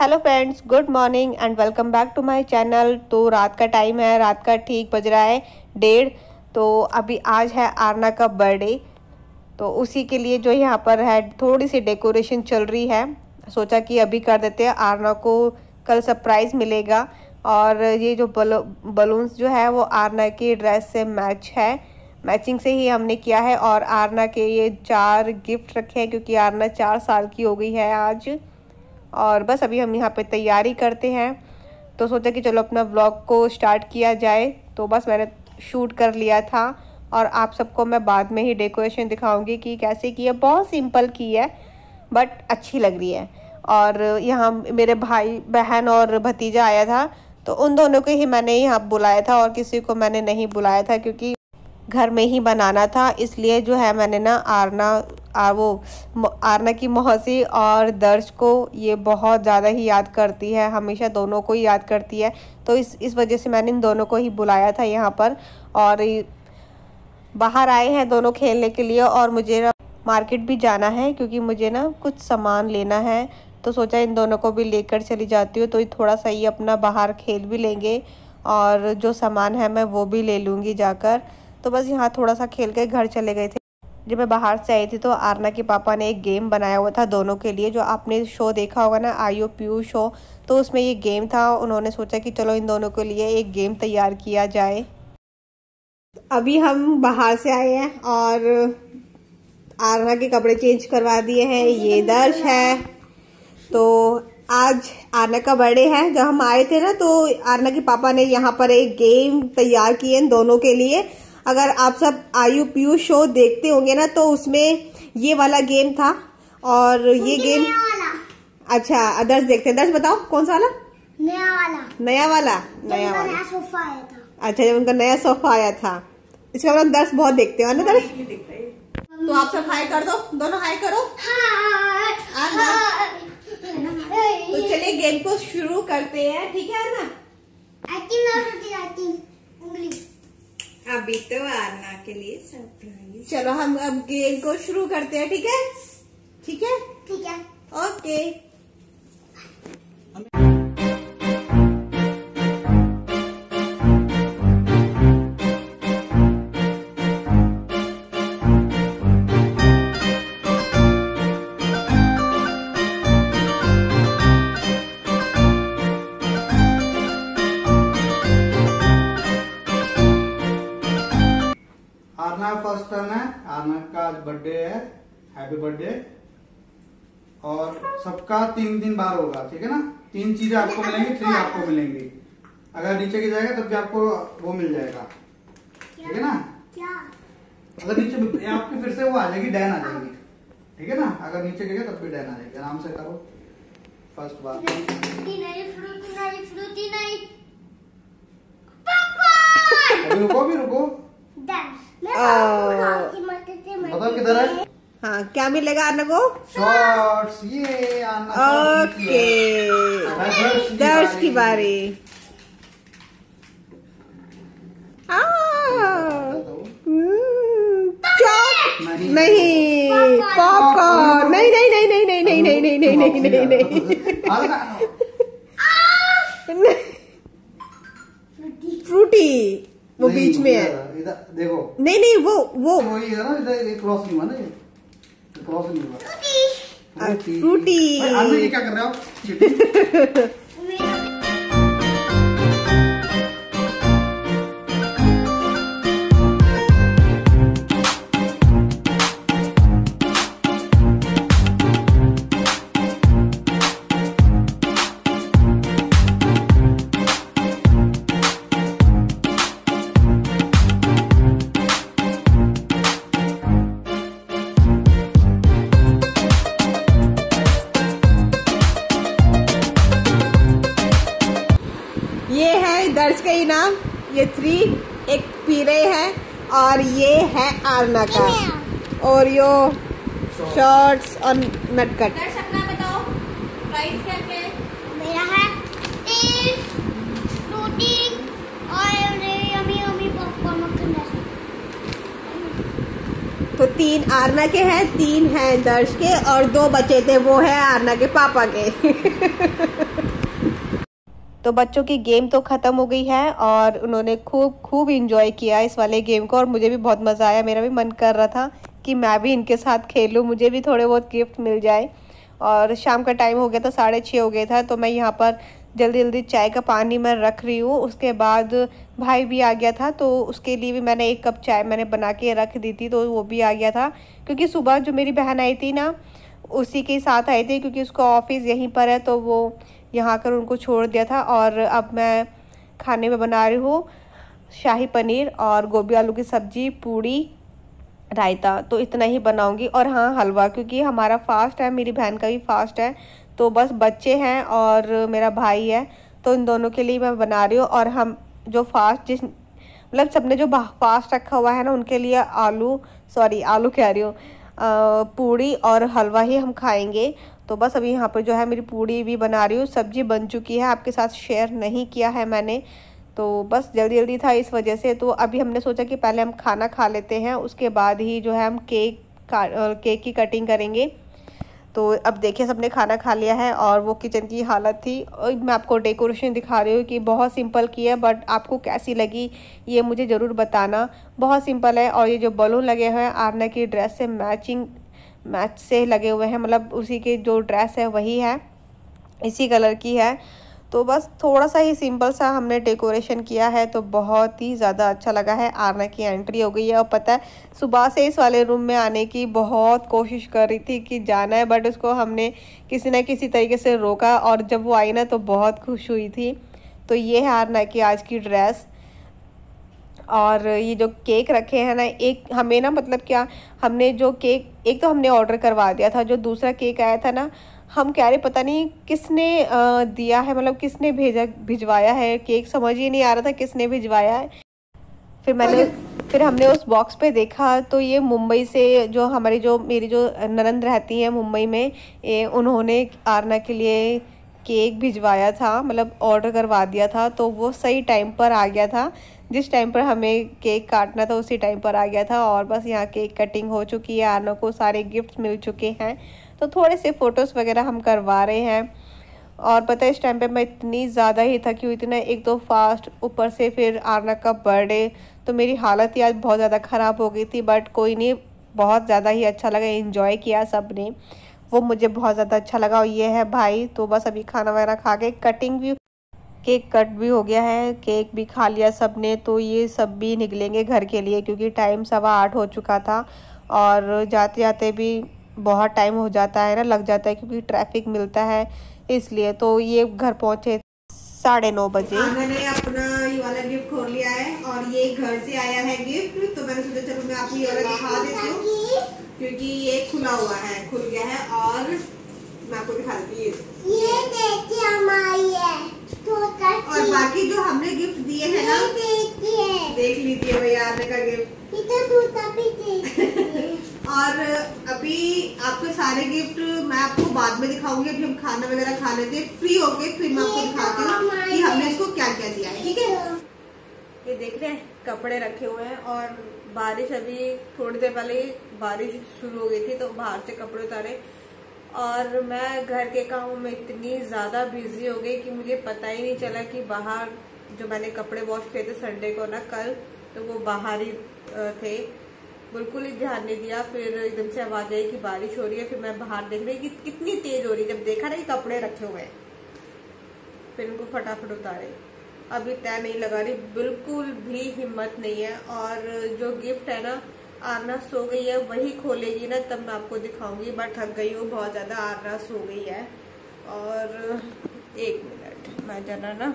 Hello friends, good morning and welcome back to my channel. तो रात का time है, रात का ठीक बज रहा है 1:30। तो अभी आज है आरना का बर्थडे, तो उसी के लिए जो यहाँ पर है थोड़ी सी डेकोरेशन चल रही है। सोचा कि अभी कर देते हैं, आरना को कल सरप्राइज़ मिलेगा। और ये जो बलून्स जो है वो आरना की ड्रेस से मैच है, मैचिंग से ही हमने किया है। और आरना के ये 4 गिफ्ट रखे हैं क्योंकि आरना 4 साल की हो गई है आज। और बस अभी हम यहाँ पे तैयारी करते हैं, तो सोचा कि चलो अपना व्लॉग को स्टार्ट किया जाए। तो बस मैंने शूट कर लिया था और आप सबको मैं बाद में ही डेकोरेशन दिखाऊंगी कि कैसे की है। बहुत सिंपल की है बट अच्छी लग रही है। और यहाँ मेरे भाई बहन और भतीजा आया था, तो उन दोनों को ही मैंने यहाँ बुलाया था और किसी को मैंने नहीं बुलाया था क्योंकि घर में ही बनाना था। इसलिए जो है मैंने ना आरना की मौसी और दर्श को ये बहुत ज़्यादा ही याद करती है, हमेशा दोनों को ही याद करती है। तो इस वजह से मैंने इन दोनों को ही बुलाया था यहाँ पर। और बाहर आए हैं दोनों खेलने के लिए और मुझे ना मार्केट भी जाना है क्योंकि मुझे ना कुछ सामान लेना है। तो सोचा इन दोनों को भी लेकर चली जाती हूँ, तो ये थोड़ा सा ही अपना बाहर खेल भी लेंगे और जो सामान है मैं वो भी ले लूँगी जाकर। तो बस यहाँ थोड़ा सा खेल के घर चले गए थे। जब मैं बाहर से आई थी तो आरना के पापा ने एक गेम बनाया हुआ था दोनों के लिए, जो आपने शो देखा होगा ना आयो पीयू शो, तो उसमें ये गेम था। उन्होंने सोचा कि चलो इन दोनों के लिए एक गेम तैयार किया जाए। अभी हम बाहर से आए हैं और आरना के कपड़े चेंज करवा दिए हैं। ये दर्श है। तो आज आरना का बर्थडे है। जब हम आए थे ना तो आरना के पापा ने यहाँ पर एक गेम तैयार किए इन दोनों के लिए। अगर आप सब आयु पीयू शो देखते होंगे ना तो उसमें ये वाला गेम था और ये गेम अच्छा अदर्स देखते हैं। दर्श बताओ कौन सा वाला? नया वाला नया सोफा आया था। अच्छा, जब उनका नया सोफा आया था। इसका मतलब दर्श बहुत देखते हो ना दर्श? तो आप सब हाई कर दो, दोनों हाई करो। तो चलिए गेम को शुरू करते हैं, ठीक है ना? अभी तो आरना के लिए सरप्राइज। चलो हम अब गेम को शुरू करते हैं, ठीक है? ठीक है, ठीक है, ओके। आरना फर्स्ट टर्न है, आरना का आज बर्थडे है, हैप्पी बर्थडे। और सबका 3 बार होगा, ठीक है ना? 3 चीजें आपको मिलेंगी, 3 आपको मिलेंगी। अगर नीचे की जाएगा तब भी आपको वो मिल जाएगा, ठीक है ना? क्या? अगर नीचे आपकी फिर से वो आ जाएगी, डैन आ जाएगी, ठीक है ना? अगर नीचे गिरेगा तब भी डैन आ जाएगी। आराम से करो फर्स्ट बार। रुको भी रुको, बताओ किधर है? हाँ, क्या मिलेगा आरना को? शॉर्ट्स। ये आरना। ओके, दर्श की बारी। नहीं, पॉपकॉर्न। नहीं नहीं नहीं नहीं नहीं नहीं नहीं नहीं नहीं नहीं नहीं नहीं। फ्रूटी वो बीच में है। इधर देखो। नहीं नहीं वो वही है ना, इधर क्रॉस नहीं हुआ ना, ये क्रॉस नहीं हुआ। फ्रूटी। ये क्या कर रहे हो आप? ये है दर्श का इनाम, ये 3 एक पीले है और ये है आरना का और यो शॉर्ट्स और नटकट। दर्श अपना बताओ प्राइस क्या है? मेरा है फ्रूटी और यमी पॉपकॉर्न। तो 3 आरना के हैं, 3 हैं दर्श के और 2 बचे थे, वो है आरना के पापा के। तो बच्चों की गेम तो ख़त्म हो गई है और उन्होंने खूब इंजॉय किया इस वाले गेम को और मुझे भी बहुत मज़ा आया। मेरा भी मन कर रहा था कि मैं भी इनके साथ खेलूं, मुझे भी थोड़े बहुत गिफ्ट मिल जाए। और शाम का टाइम हो गया था, 6:30 हो गया था, तो मैं यहाँ पर जल्दी जल्दी चाय का पानी मैं रख रही हूँ। उसके बाद भाई भी आ गया था, तो उसके लिए भी मैंने 1 कप चाय मैंने बना के रख दी थी, तो वो भी आ गया था। क्योंकि सुबह जो मेरी बहन आई थी ना, उसी के साथ आई थी, क्योंकि उसका ऑफिस यहीं पर है, तो वो यहाँ आकर उनको छोड़ दिया था। और अब मैं खाने में बना रही हूँ शाही पनीर और गोभी आलू की सब्ज़ी, पूड़ी, रायता, तो इतना ही बनाऊंगी। और हाँ, हलवा, क्योंकि हमारा फास्ट है, मेरी बहन का भी फास्ट है, तो बस बच्चे हैं और मेरा भाई है, तो इन दोनों के लिए मैं बना रही हूँ। और हम जो फास्ट मतलब सबने जो फास्ट रखा हुआ है ना, उनके लिए आलू कह रही हूँ, पूड़ी और हलवा ही हम खाएंगे। तो बस अभी यहाँ पर जो है मेरी पूड़ी भी बना रही हूँ, सब्जी बन चुकी है, आपके साथ शेयर नहीं किया है मैंने, तो बस जल्दी जल्दी था इस वजह से। तो अभी हमने सोचा कि पहले हम खाना खा लेते हैं, उसके बाद ही जो है हम केक की कटिंग करेंगे। तो अब देखिए, सबने खाना खा लिया है और वो किचन की हालत थी। और मैं आपको डेकोरेशन दिखा रही हूँ कि बहुत सिंपल की है, बट आपको कैसी लगी ये मुझे ज़रूर बताना। बहुत सिंपल है। और ये जो बलून लगे हुए हैं आरना की ड्रेस से मैच से लगे हुए हैं, मतलब उसी के जो ड्रेस है वही है, इसी कलर की है। तो बस थोड़ा सा ही सिंपल सा हमने डेकोरेशन किया है, तो बहुत ही ज़्यादा अच्छा लगा है। आरना की एंट्री हो गई है और पता है, सुबह से इस वाले रूम में आने की बहुत कोशिश कर रही थी कि जाना है, बट उसको हमने किसी न किसी तरीके से रोका, और जब वो आई ना तो बहुत खुश हुई थी। तो ये है आरना की आज की ड्रेस। और ये जो केक रखे हैं ना, एक हमें ना, मतलब क्या, हमने जो केक एक तो हमने ऑर्डर करवा दिया था, जो दूसरा केक आया था ना, हम कह रहे पता नहीं किसने दिया है, मतलब किसने भिजवाया है केक, समझ ही नहीं आ रहा था किसने भिजवाया है। फिर हमने उस बॉक्स पे देखा, तो ये मुंबई से जो मेरी जो ननंद रहती हैं मुंबई में, उन्होंने आरना के लिए केक भिजवाया था, मतलब ऑर्डर करवा दिया था, तो वो सही टाइम पर आ गया था। जिस टाइम पर हमें केक काटना था उसी टाइम पर आ गया था। और बस यहाँ केक कटिंग हो चुकी है, आरना को सारे गिफ्ट्स मिल चुके हैं, तो थोड़े से फ़ोटोज़ वगैरह हम करवा रहे हैं। और पता है, इस टाइम पे मैं इतनी ज़्यादा ही थकी हुई थी ना, एक तो फास्ट, ऊपर से फिर आरना का बर्थडे, तो मेरी हालत ही आज बहुत ज़्यादा ख़राब हो गई थी। बट कोई नहीं, बहुत ज़्यादा ही अच्छा लगा, एंजॉय किया सब ने, वो मुझे बहुत ज़्यादा अच्छा लगा। और ये है भाई, तो बस अभी खाना वगैरह खा के केक कट भी हो गया है, केक भी खा लिया सब ने, तो ये सब भी निकलेंगे घर के लिए, क्योंकि टाइम 8:15 हो चुका था और जाते जाते भी बहुत टाइम हो जाता है ना, लग जाता है, क्योंकि ट्रैफिक मिलता है इसलिए। तो ये घर पहुँचे 9:30 बजे। मैंने अपना ये वाला गिफ्ट खोल लिया है और ये घर से आया है गिफ्ट, तो मैंने सोचा चलो मैं आपको ये वाला दिखा देती हूँ, क्योंकि ये खुल गया है और मैं आपको दिखा देती हूँ। ये देखिए हमारी है, और बाकी जो हमने गिफ्ट दिए हैं ना, देख लीजिए भैया आने का गिफ्ट। और अभी आपके सारे गिफ्ट मैं आपको बाद में दिखाऊंगी, अभी हम खाना वगैरह खा लेते हैं, फ्री होके फिर मैं आपको दिखाती हूँ कि हमने इसको क्या क्या दिया है, ठीक है। ये देख रहे हैं, कपड़े रखे हुए हैं और बारिश, अभी थोड़ी देर पहले बारिश शुरू हो गई थी, तो बाहर से कपड़े उतारे। और मैं घर के कामों में इतनी ज़्यादा बिजी हो गई कि मुझे पता ही नहीं चला कि बाहर जो मैंने कपड़े वॉश किए थे संडे को ना कल, तो वो बाहर ही थे, बिल्कुल ही ध्यान नहीं दिया। फिर एकदम से आवाज आई कि बारिश हो रही है, फिर मैं बाहर देख रही कि कितनी तेज हो रही है, जब देखा ना कि कपड़े रखे हुए हैं, फिर उनको फटाफट उतारे। अभी तय नहीं लगा रही, बिल्कुल भी हिम्मत नहीं है। और जो गिफ्ट है ना, आरना सो गई है, वही खोलेगी ना तब मैं आपको दिखाऊंगी, बट थक गई हूँ बहुत ज्यादा, आरना सो गई है। और 1 मिनट, मैं जाना ना,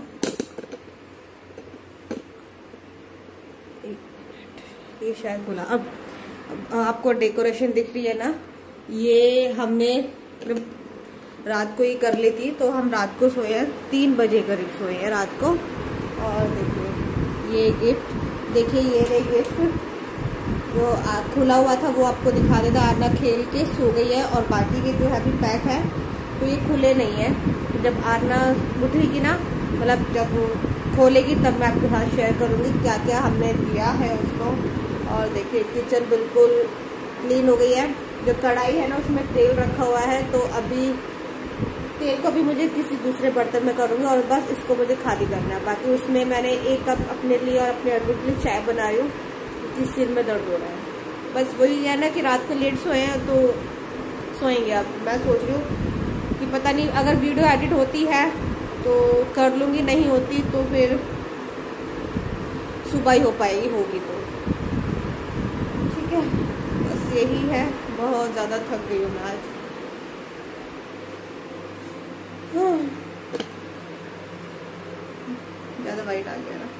1 मिनट, ये शायद बोला। अब आपको डेकोरेशन दिख रही है ना, ये हमने रात को ही कर ली थी, तो हम रात को सोए हैं, 3 बजे करीब सोए हैं रात को। और देखिए ये गिफ्ट, देखिए ये रही गिफ्ट, जो खुला हुआ था वो आपको दिखा देता। आरना खेल के सो गई है और बाकी के जो है अभी पैक है, तो ये खुले नहीं है। तो जब आरना उठेगी ना, मतलब जब खोलेगी, तब मैं आपके साथ शेयर करूँगी क्या क्या हमने दिया है उसको। और देखिए किचन बिल्कुल क्लीन हो गई है, जो कढ़ाई है ना उसमें तेल रखा हुआ है, तो अभी तेल को भी मुझे किसी दूसरे बर्तन में करूँगी और बस इसको मुझे खाली करना है। बाकी उसमें मैंने 1 कप अपने लिए और अपने हस्बैंड के लिए चाय बना रही हूँ क्योंकि सिर में दर्द हो रहा है। बस वही है ना कि रात को लेट सोए हैं तो सोएंगे। अब मैं सोच रही हूँ कि पता नहीं अगर वीडियो एडिट होती है तो कर लूँगी, नहीं होती तो फिर सुबह ही हो पाएगी, होगी तो ठीक है। बस यही है, बहुत ज़्यादा थक गई हूँ मैं आज। ज़्यादा वाइट आ गया ना,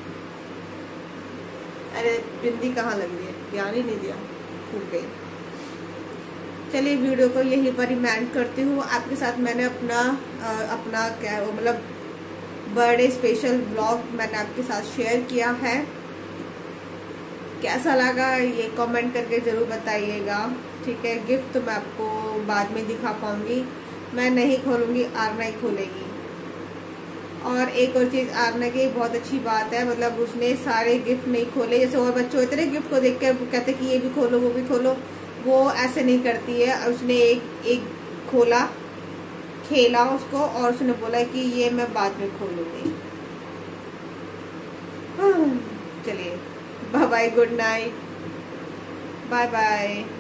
अरे बिंदी कहाँ लग रही है, ध्यान ही नहीं दिया, फूट गई। चलिए वीडियो को यहीं पर ही मैं एंड करती हूँ। आपके साथ मैंने अपना क्या मतलब बर्थडे स्पेशल व्लॉग मैंने आपके साथ शेयर किया है। कैसा लगा ये कमेंट करके ज़रूर बताइएगा, ठीक है। गिफ्ट तो मैं आपको बाद में दिखा पाऊँगी, मैं नहीं खोलूँगी, आरना ही खोलेगी। और एक और चीज़, आरना की बहुत अच्छी बात है, मतलब उसने सारे गिफ्ट नहीं खोले। जैसे और बच्चों इतने गिफ्ट को देख कर कहते कि ये भी खोलो वो भी खोलो, वो ऐसे नहीं करती है। उसने एक खोला, खेला उसको और उसने बोला कि ये मैं बाद में खोलूँगी। चलिए bye bye, good night, bye bye.